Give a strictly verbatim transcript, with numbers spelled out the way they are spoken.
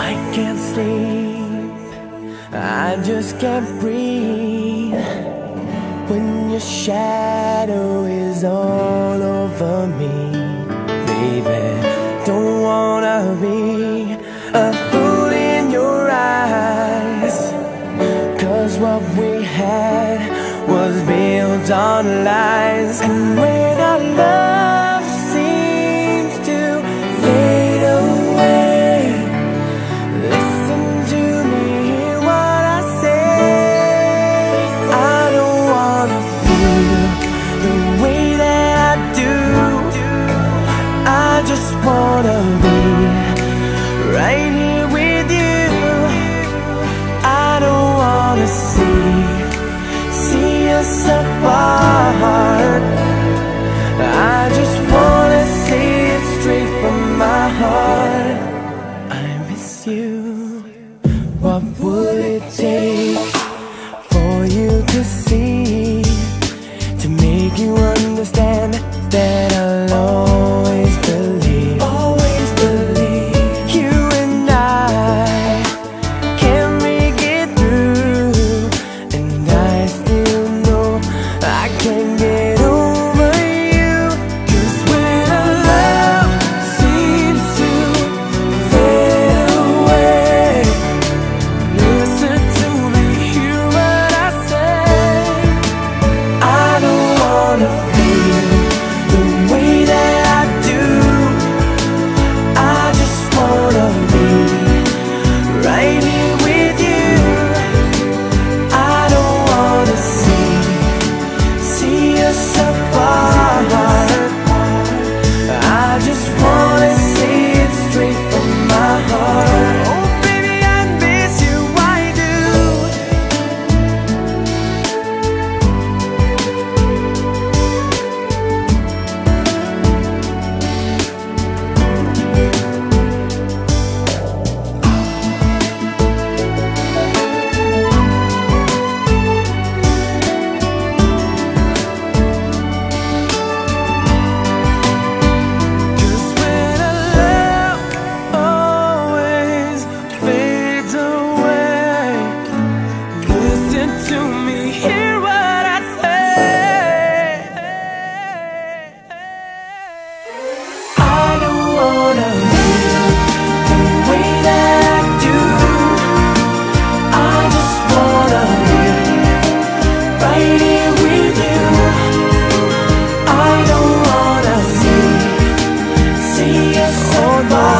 I can't sleep, I just can't breathe when your shadow is all over me. Baby, don't wanna be a fool in your eyes, 'cause what we had was built on lies. And when our love seems to fade away, listen to me, hear what I say. I don't wanna feel the way that I do. I just wanna be right here with you. I don't wanna see see us apart. I just wanna say it straight from my heart. I miss you. What would it take for you to see, to make you understand that I'll always believe, always believe you and I can make it through. And I still know I can't get over you, 'cause when our love seems to fade away, listen to me, hear what I say. I don't wanna feel the way that I do. I just wanna be right here with you. I don't wanna see see us apart. I just wanna say it straight from my heart. Oh baby, I miss you, I do. Cause when our love always fades away, listen to me, hear what I say. I don't wanna feel the way that I do. I just wanna be right here with you. I don't wanna see see us apart.